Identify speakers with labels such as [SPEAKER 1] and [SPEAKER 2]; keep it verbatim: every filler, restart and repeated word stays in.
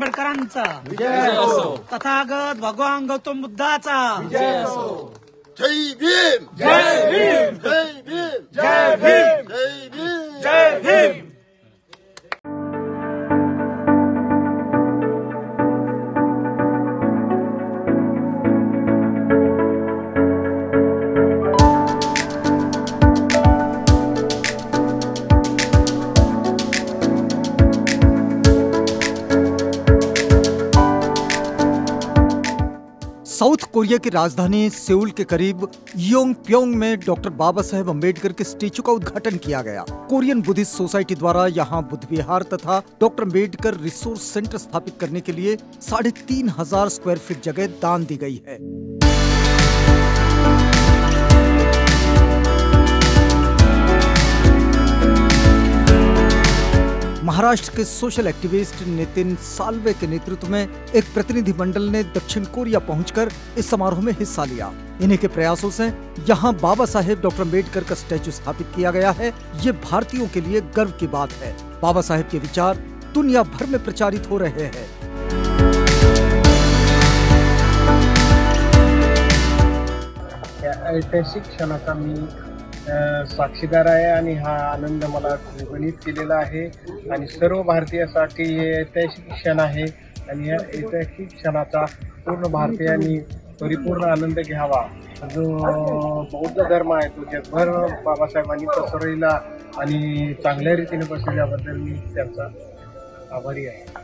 [SPEAKER 1] आंबेडकरांचा
[SPEAKER 2] विजय असो.
[SPEAKER 1] तथागत भगवान गौतम बुद्धाचा
[SPEAKER 2] विजय असो.
[SPEAKER 3] जय भीम.
[SPEAKER 1] जय भीम.
[SPEAKER 3] जय भीम.
[SPEAKER 1] जय भीम.
[SPEAKER 3] जय भीम.
[SPEAKER 1] जय भीम.
[SPEAKER 4] साउथ कोरिया की राजधानी सेउल के करीब योंगप्योंग में डॉक्टर बाबा साहेब अम्बेडकर के स्टेचू का उद्घाटन किया गया। कोरियन बुद्धिस्ट सोसाइटी द्वारा यहां बुद्ध विहार तथा डॉक्टर अम्बेडकर रिसोर्स सेंटर स्थापित करने के लिए साढ़े तीन हजार स्क्वायर फीट जगह दान दी गई है। महाराष्ट्र के सोशल एक्टिविस्ट नितिन साल्वे के नेतृत्व में एक प्रतिनिधि मंडल ने दक्षिण कोरिया पहुंचकर इस समारोह में हिस्सा लिया। इन्हीं के प्रयासों से यहां बाबा साहेब डॉक्टर अम्बेडकर का स्टैचू स्थापित किया गया है। ये भारतीयों के लिए गर्व की बात है। बाबा साहेब के विचार दुनिया भर में प्रचारित हो रहे हैं।
[SPEAKER 5] ऐतिहासिक क्षणाचा मी साक्षीदार आहे आणि हा आनंद मला द्विगुणित केलेला आहे आणि सर्व भारतीयांसाठी हे ऐतिहासिक क्षण आहे आणि या ऐतिहासिक क्षणाचा पूर्ण भारतीयांनी परिपूर्ण आनंद घ्यावा। जो बौद्ध धर्म आहे तो जगभर बाबासाहेबांनी पसरविला आणि चांगल्या रीतीने पसरवल्याबद्दल मी त्यांचा आभारी आहे।